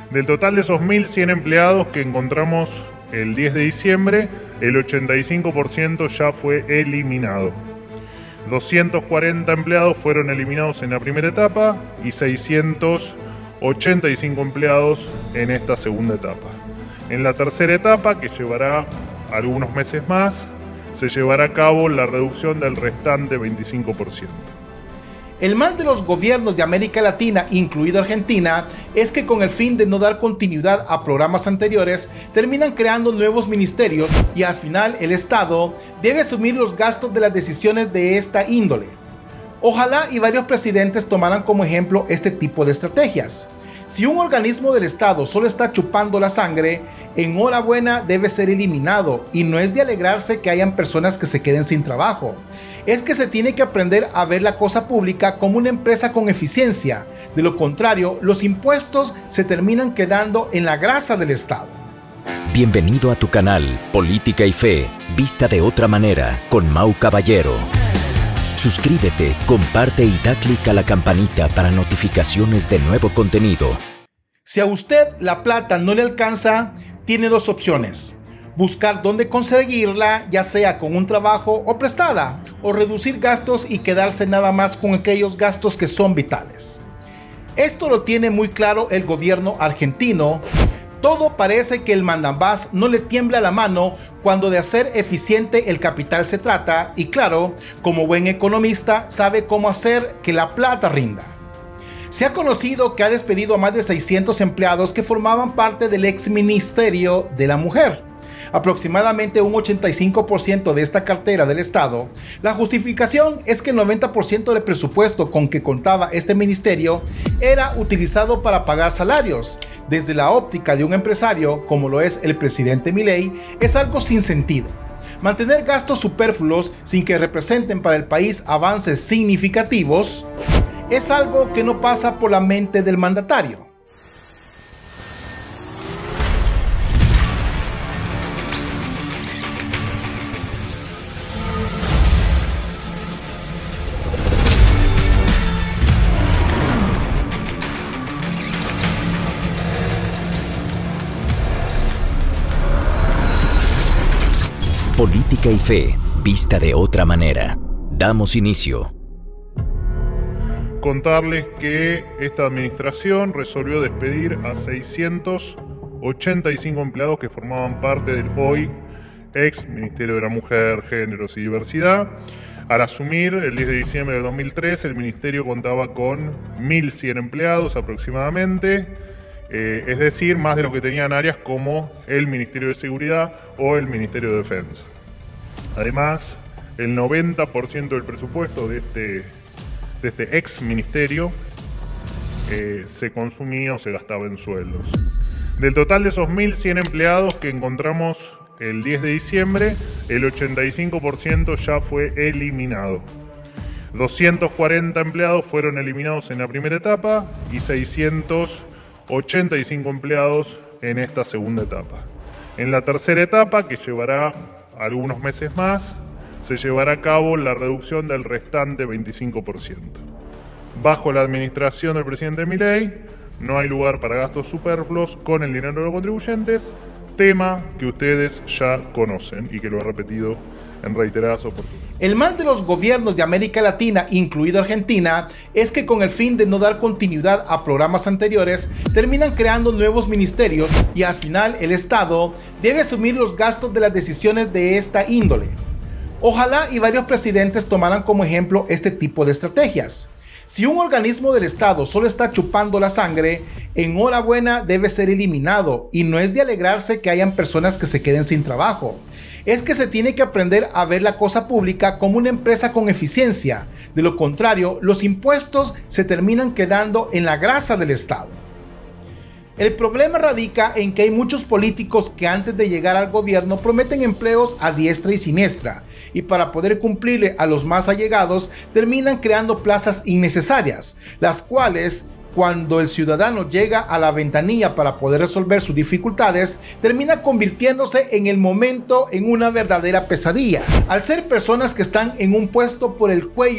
Del total de esos 1.100 empleados que encontramos el 10 de diciembre, el 85% ya fue eliminado. 240 empleados fueron eliminados en la primera etapa y 685 empleados en esta segunda etapa. En la tercera etapa, que llevará algunos meses más, se llevará a cabo la reducción del restante 25%. El mal de los gobiernos de América Latina, incluido Argentina, es que con el fin de no dar continuidad a programas anteriores, terminan creando nuevos ministerios y al final el Estado debe asumir los gastos de las decisiones de esta índole. Ojalá y varios presidentes tomaran como ejemplo este tipo de estrategias. Si un organismo del Estado solo está chupando la sangre, enhorabuena, debe ser eliminado, y no es de alegrarse que hayan personas que se queden sin trabajo. Es que se tiene que aprender a ver la cosa pública como una empresa con eficiencia. De lo contrario, los impuestos se terminan quedando en la grasa del Estado. Bienvenido a tu canal Política y Fe, vista de otra manera, con Mau Caballero. Suscríbete, comparte y da clic a la campanita para notificaciones de nuevo contenido. Si a usted la plata no le alcanza, tiene dos opciones: buscar dónde conseguirla, ya sea con un trabajo o prestada, o reducir gastos y quedarse nada más con aquellos gastos que son vitales. Esto lo tiene muy claro el gobierno argentino. Todo parece que el mandambás no le tiembla la mano cuando de hacer eficiente el capital se trata, y claro, como buen economista sabe cómo hacer que la plata rinda. Se ha conocido que ha despedido a más de 600 empleados que formaban parte del ex Ministerio de la Mujer. Aproximadamente un 85% de esta cartera del Estado. La justificación es que el 90% del presupuesto con que contaba este ministerio era utilizado para pagar salarios. Desde la óptica de un empresario, como lo es el presidente Milei, es algo sin sentido. Mantener gastos superfluos sin que representen para el país avances significativos es algo que no pasa por la mente del mandatario. Política y Fe, vista de otra manera. Damos inicio. Contarles que esta administración resolvió despedir a 685 empleados que formaban parte del hoy ex Ministerio de la Mujer, Géneros y Diversidad. Al asumir el 10 de diciembre del 2003, el ministerio contaba con 1.100 empleados aproximadamente, es decir, más de lo que tenían áreas como el Ministerio de Seguridad o el Ministerio de Defensa. Además, el 90% del presupuesto de este ex ministerio se consumía o se gastaba en sueldos. Del total de esos 1.100 empleados que encontramos el 10 de diciembre, el 85% ya fue eliminado. 240 empleados fueron eliminados en la primera etapa y 685 empleados en esta segunda etapa. En la tercera etapa, que llevará algunos meses más, se llevará a cabo la reducción del restante 25%. Bajo la administración del presidente Milei, no hay lugar para gastos superfluos con el dinero de los contribuyentes, tema que ustedes ya conocen y que lo he repetido en reiteradas oportunidades. El mal de los gobiernos de América Latina, incluido Argentina, es que con el fin de no dar continuidad a programas anteriores, terminan creando nuevos ministerios y al final el Estado debe asumir los gastos de las decisiones de esta índole. Ojalá y varios presidentes tomaran como ejemplo este tipo de estrategias. Si un organismo del Estado solo está chupando la sangre, enhorabuena, debe ser eliminado, y no es de alegrarse que hayan personas que se queden sin trabajo. Es que se tiene que aprender a ver la cosa pública como una empresa con eficiencia. De lo contrario, los impuestos se terminan quedando en la grasa del Estado. El problema radica en que hay muchos políticos que antes de llegar al gobierno prometen empleos a diestra y siniestra, y para poder cumplirle a los más allegados terminan creando plazas innecesarias, las cuales, cuando el ciudadano llega a la ventanilla para poder resolver sus dificultades, termina convirtiéndose en el momento en una verdadera pesadilla. Al ser personas que están en un puesto por el cuello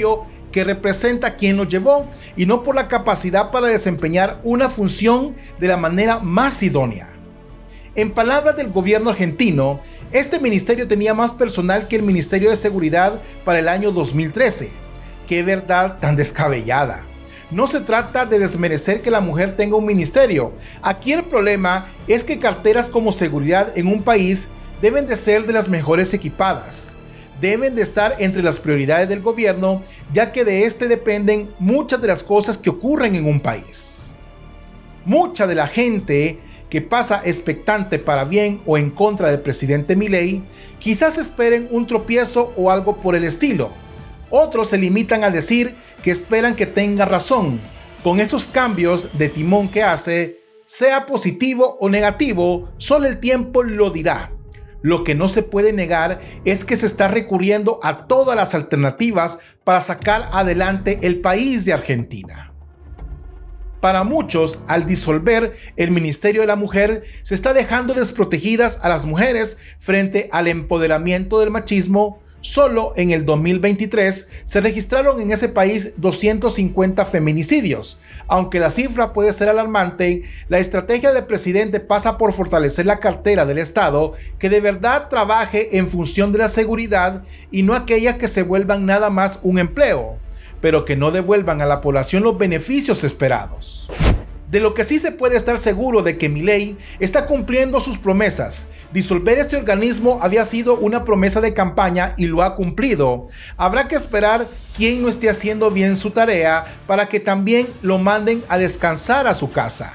que representa quien lo llevó y no por la capacidad para desempeñar una función de la manera más idónea. En palabras del gobierno argentino, este ministerio tenía más personal que el Ministerio de Seguridad para el año 2013. ¡Qué verdad tan descabellada! No se trata de desmerecer que la mujer tenga un ministerio. Aquí el problema es que carteras como seguridad en un país deben de ser de las mejores equipadas. Deben de estar entre las prioridades del gobierno, ya que de este dependen muchas de las cosas que ocurren en un país. Mucha de la gente que pasa expectante para bien o en contra del presidente Milei, quizás esperen un tropiezo o algo por el estilo. Otros se limitan a decir que esperan que tenga razón. Con esos cambios de timón que hace, sea positivo o negativo, solo el tiempo lo dirá. Lo que no se puede negar es que se está recurriendo a todas las alternativas para sacar adelante el país de Argentina. Para muchos, al disolver el Ministerio de la Mujer, se está dejando desprotegidas a las mujeres frente al empoderamiento del machismo. Solo en el 2023 se registraron en ese país 250 feminicidios. Aunque la cifra puede ser alarmante, la estrategia del presidente pasa por fortalecer la cartera del Estado que de verdad trabaje en función de la seguridad y no aquellas que se vuelvan nada más un empleo, pero que no devuelvan a la población los beneficios esperados. De lo que sí se puede estar seguro de que Milei está cumpliendo sus promesas. Disolver este organismo había sido una promesa de campaña y lo ha cumplido. Habrá que esperar quien no esté haciendo bien su tarea para que también lo manden a descansar a su casa.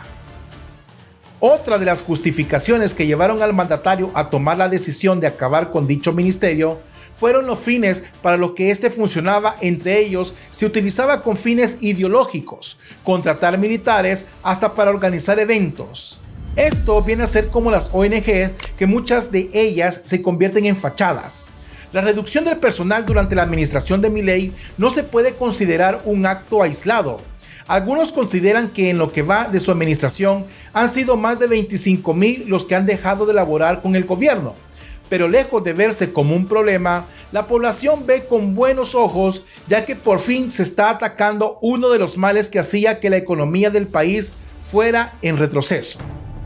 Otra de las justificaciones que llevaron al mandatario a tomar la decisión de acabar con dicho ministerio fueron los fines para los que este funcionaba. Entre ellos, se utilizaba con fines ideológicos, contratar militares hasta para organizar eventos. Esto viene a ser como las ONG, que muchas de ellas se convierten en fachadas. La reducción del personal durante la administración de Milei no se puede considerar un acto aislado. Algunos consideran que en lo que va de su administración han sido más de 25,000 los que han dejado de laborar con el gobierno. Pero lejos de verse como un problema, la población ve con buenos ojos, ya que por fin se está atacando uno de los males que hacía que la economía del país fuera en retroceso.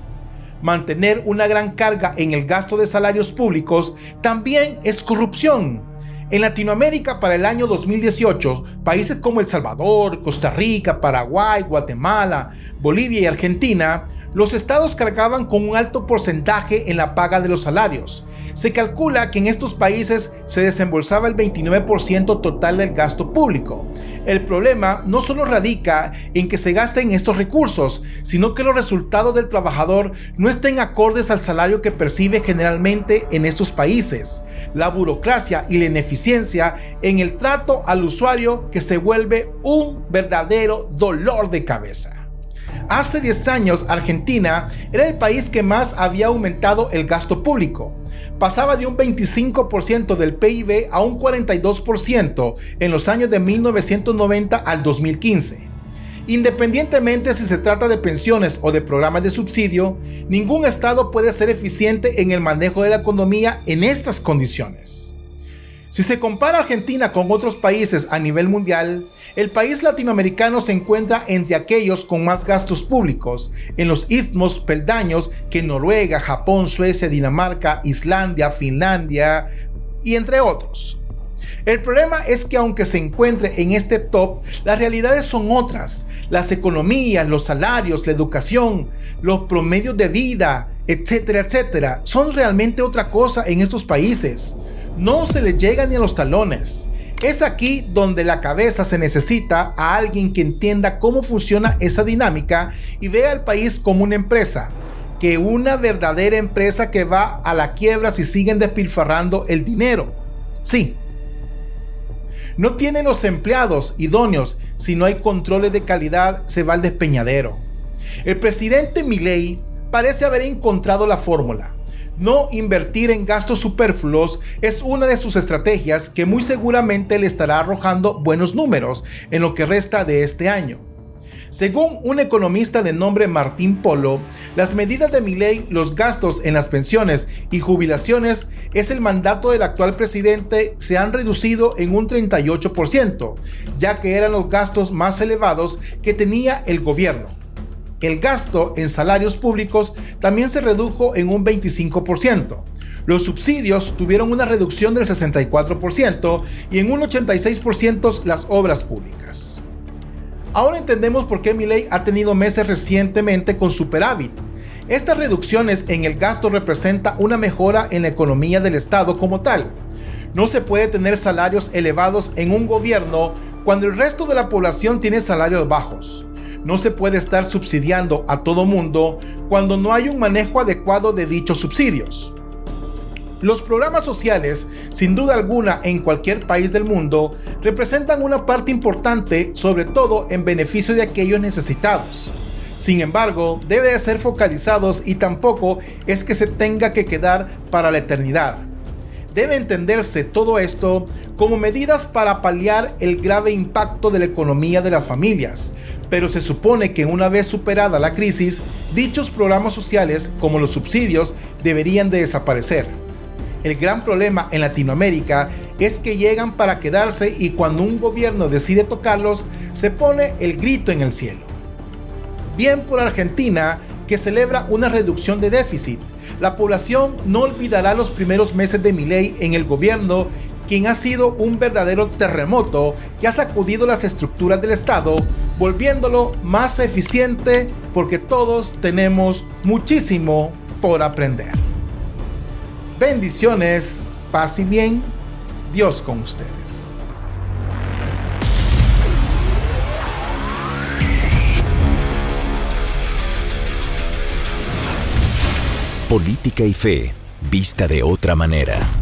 Mantener una gran carga en el gasto de salarios públicos también es corrupción. En Latinoamérica, para el año 2018, países como El Salvador, Costa Rica, Paraguay, Guatemala, Bolivia y Argentina, los estados cargaban con un alto porcentaje en la paga de los salarios. Se calcula que en estos países se desembolsaba el 29% total del gasto público. El problema no solo radica en que se gasten estos recursos, sino que los resultados del trabajador no estén acordes al salario que percibe generalmente en estos países. La burocracia y la ineficiencia en el trato al usuario que se vuelve un verdadero dolor de cabeza. Hace 10 años, Argentina era el país que más había aumentado el gasto público. Pasaba de un 25% del PIB a un 42% en los años de 1990 al 2015. Independientemente si se trata de pensiones o de programas de subsidio, ningún estado puede ser eficiente en el manejo de la economía en estas condiciones. Si se compara Argentina con otros países a nivel mundial, el país latinoamericano se encuentra entre aquellos con más gastos públicos, en los istmos peldaños que Noruega, Japón, Suecia, Dinamarca, Islandia, Finlandia y entre otros. El problema es que aunque se encuentre en este top, las realidades son otras. Las economías, los salarios, la educación, los promedios de vida, etcétera, etcétera, son realmente otra cosa en estos países. No se les llega ni a los talones. Es aquí donde la cabeza se necesita a alguien que entienda cómo funciona esa dinámica y vea al país como una empresa, que una verdadera empresa que va a la quiebra si siguen despilfarrando el dinero. Sí, no tienen los empleados idóneos, si no hay controles de calidad se va al despeñadero. El presidente Milei parece haber encontrado la fórmula. No invertir en gastos superfluos es una de sus estrategias que muy seguramente le estará arrojando buenos números en lo que resta de este año. Según un economista de nombre Martín Polo, las medidas de Milei, los gastos en las pensiones y jubilaciones es el mandato del actual presidente se han reducido en un 38%, ya que eran los gastos más elevados que tenía el gobierno. El gasto en salarios públicos también se redujo en un 25%. Los subsidios tuvieron una reducción del 64% y en un 86% las obras públicas. Ahora entendemos por qué Milei ha tenido meses recientemente con superávit. Estas reducciones en el gasto representan una mejora en la economía del Estado como tal. No se puede tener salarios elevados en un gobierno cuando el resto de la población tiene salarios bajos. No se puede estar subsidiando a todo mundo cuando no hay un manejo adecuado de dichos subsidios. Los programas sociales, sin duda alguna en cualquier país del mundo, representan una parte importante, sobre todo en beneficio de aquellos necesitados. Sin embargo, deben de ser focalizados y tampoco es que se tenga que quedar para la eternidad. Debe entenderse todo esto como medidas para paliar el grave impacto de la economía de las familias, pero se supone que una vez superada la crisis, dichos programas sociales, como los subsidios, deberían de desaparecer. El gran problema en Latinoamérica es que llegan para quedarse y cuando un gobierno decide tocarlos, se pone el grito en el cielo. Bien por Argentina, que celebra una reducción de déficit. La población no olvidará los primeros meses de Milei en el gobierno, quien ha sido un verdadero terremoto que ha sacudido las estructuras del Estado, volviéndolo más eficiente porque todos tenemos muchísimo por aprender. Bendiciones, paz y bien, Dios con ustedes. Política y fe, vista de otra manera.